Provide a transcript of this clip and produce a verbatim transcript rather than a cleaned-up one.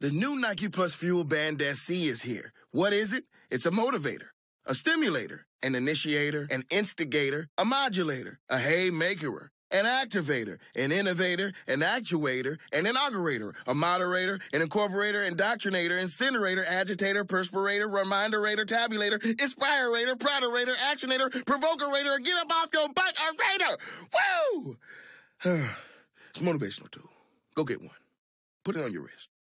The new Nike Plus Fuelband S C is here. What is it? It's a motivator, a stimulator, an initiator, an instigator, a modulator, a haymakerer, an activator, an innovator, an actuator, an inaugurator, a moderator, an incorporator, indoctrinator, incinerator, agitator, perspirator, reminderator, tabulator, inspirator, proderator, actionator, provokerator, get up off your butt, orator! Woo! It's a motivational tool. Go get one. Put it on your wrist.